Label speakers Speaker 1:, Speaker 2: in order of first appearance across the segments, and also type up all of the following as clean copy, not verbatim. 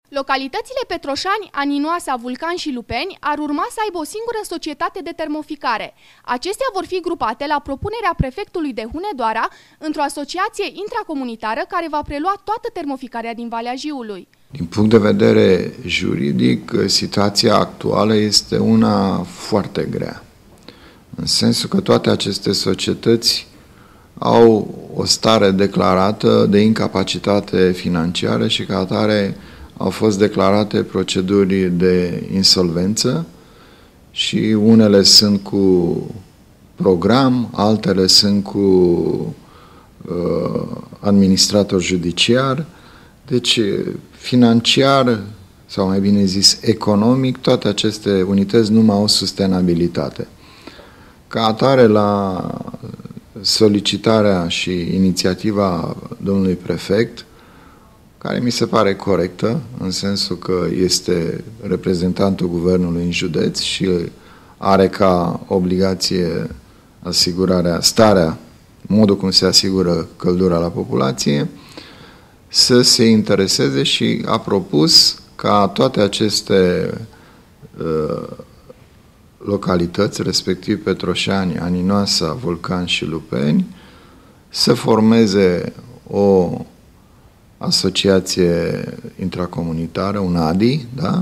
Speaker 1: Localitățile Petroșani, Aninoasa, Vulcan și Lupeni ar urma să aibă o singură societate de termoficare. Acestea vor fi grupate la propunerea prefectului de Hunedoara într-o asociație intracomunitară care va prelua toată termoficarea din Valea Jiului.
Speaker 2: Din punct de vedere juridic, situația actuală este una foarte grea, în sensul că toate aceste societăți au o stare declarată de incapacitate financiară și ca atare au fost declarate proceduri de insolvență și unele sunt cu program, altele sunt cu administrator judiciar. Deci, financiar, sau mai bine zis, economic, toate aceste unități nu mai au sustenabilitate. Ca atare, la solicitarea și inițiativa domnului prefect, care mi se pare corectă, în sensul că este reprezentantul guvernului în județ și are ca obligație starea, modul cum se asigură căldura la populație, să se intereseze și a propus ca toate aceste localități, respectiv Petroșani, Aninoasa, Vulcan și Lupeni, să formeze o asociație intracomunitară, un ADI, da?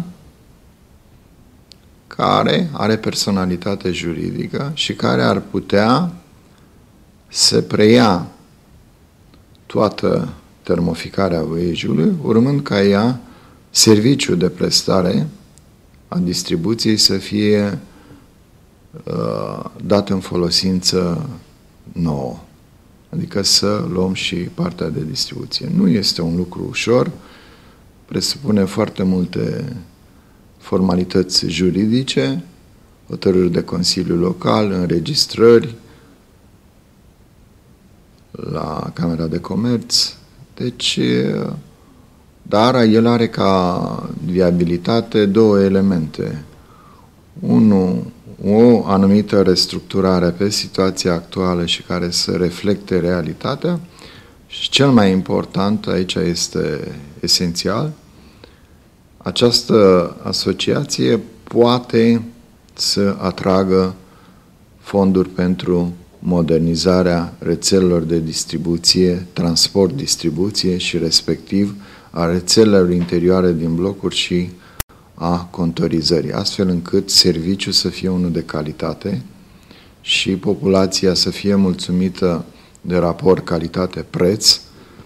Speaker 2: Care are personalitate juridică și care ar putea să preia toată termoficarea Văii Jiului, urmând ca ea, serviciul de prestare a distribuției să fie dat în folosință nouă. Adică să luăm și partea de distribuție. Nu este un lucru ușor, presupune foarte multe formalități juridice, hotărâri de Consiliu Local, înregistrări la Camera de Comerț. Deci, dar el are ca viabilitate două elemente. Unul, o anumită restructurare pe situația actuală și care să reflecte realitatea și cel mai important, aici este esențial, această asociație poate să atragă fonduri pentru modernizarea rețelelor de distribuție, transport-distribuție și respectiv a rețelelor interioare din blocuri și a contorizării, astfel încât serviciul să fie unul de calitate și populația să fie mulțumită de raport calitate-preț,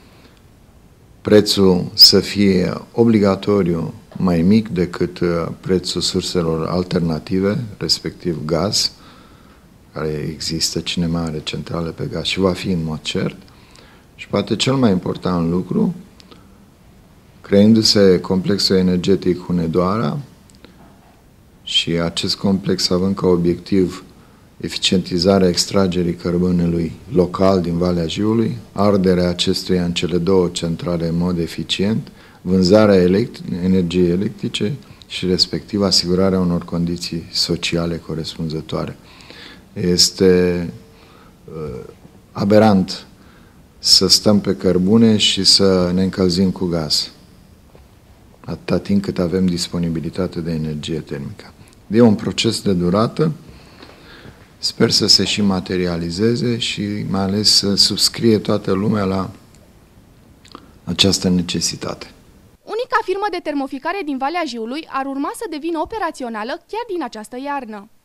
Speaker 2: prețul să fie obligatoriu mai mic decât prețul surselor alternative, respectiv gaz, care există, cine mai are centrale pe gaz și va fi în mod cert. Și poate cel mai important lucru, creându-se complexul energetic Hunedoara și acest complex având ca obiectiv eficientizarea extragerii cărbunelui local din Valea Jiului, arderea acestuia în cele două centrale în mod eficient, vânzarea energiei electrice și respectiv asigurarea unor condiții sociale corespunzătoare. Este aberant să stăm pe cărbune și să ne încălzim cu gaz, atâta timp cât avem disponibilitate de energie termică. E un proces de durată, sper să se și materializeze și mai ales să subscrie toată lumea la această necesitate.
Speaker 1: Unica firmă de termoficare din Valea Jiului ar urma să devină operațională chiar din această iarnă.